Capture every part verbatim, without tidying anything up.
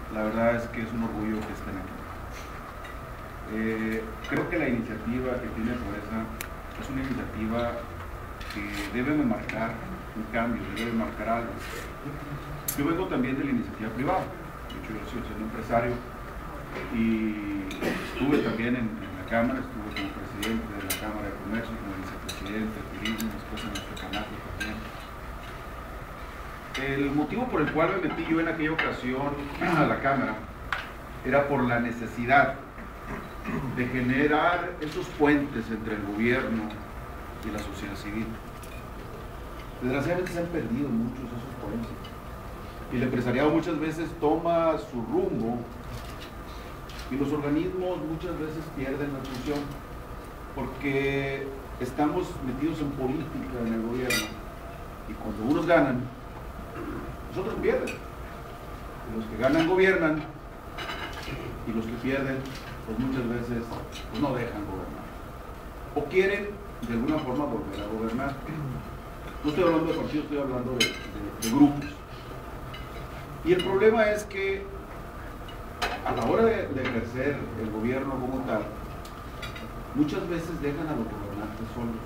la verdad es que es un orgullo que estén aquí. Eh, creo que la iniciativa que tiene Proeza es una iniciativa que debe de marcar un cambio, debe de marcar algo. Yo vengo también de la iniciativa privada, de hecho yo soy un empresario y estuve también en, en la Cámara, estuve como presidente de la Cámara de Comercio, como vicepresidente de Turismo, después en el Secanato también. El motivo por el cual me metí yo en aquella ocasión a la Cámara era por la necesidad de generar esos puentes entre el gobierno y la sociedad civil. Desgraciadamente se han perdido muchos esos puentes y el empresariado muchas veces toma su rumbo y los organismos muchas veces pierden la función porque estamos metidos en política en el gobierno y cuando unos ganan, los otros pierden. Y los que ganan gobiernan y los que pierden pues muchas veces pues, no dejan gobernar o quieren de alguna forma volver a gobernar. No estoy hablando de partidos, estoy hablando de, de, de grupos. Y el problema es que a la hora de, de ejercer el gobierno como tal, muchas veces dejan a los gobernantes solos.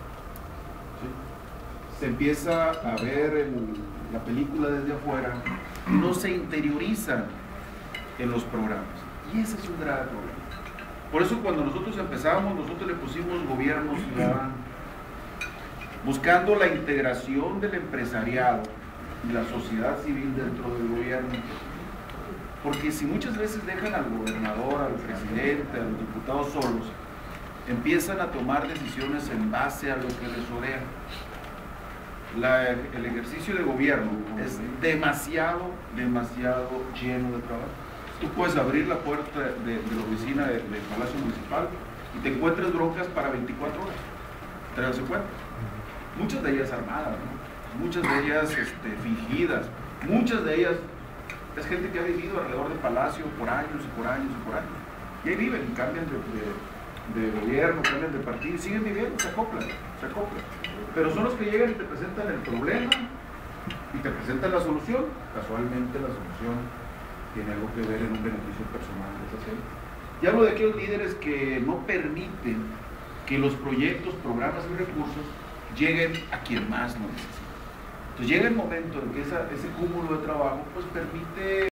¿Sí? Se empieza a ver el, la película desde afuera y no se interiorizan en los programas. Y ese es un grave problema. Por eso cuando nosotros empezamos, nosotros le pusimos gobierno ciudadano, buscando la integración del empresariado y la sociedad civil dentro del gobierno. Porque si muchas veces dejan al gobernador, al presidente, a los diputados solos, empiezan a tomar decisiones en base a lo que les rodea. La, el ejercicio de gobierno es demasiado, demasiado lleno de trabajo. Tú puedes abrir la puerta de, de la oficina del de Palacio Municipal y te encuentras broncas para veinticuatro horas. Tráigase cuenta. Muchas de ellas armadas, ¿no? Muchas de ellas este, fingidas, muchas de ellas es gente que ha vivido alrededor del Palacio por años y por años y por años. Y ahí viven, cambian de, de, de gobierno, cambian de partido y siguen viviendo, se acoplan, se acoplan. Pero son los que llegan y te presentan el problema y te presentan la solución. Casualmente la solución tiene algo que ver en un beneficio personal de esa gente. Y hablo de aquellos líderes que no permiten que los proyectos, programas y recursos lleguen a quien más lo necesita. Entonces llega el momento en que esa, ese cúmulo de trabajo pues permite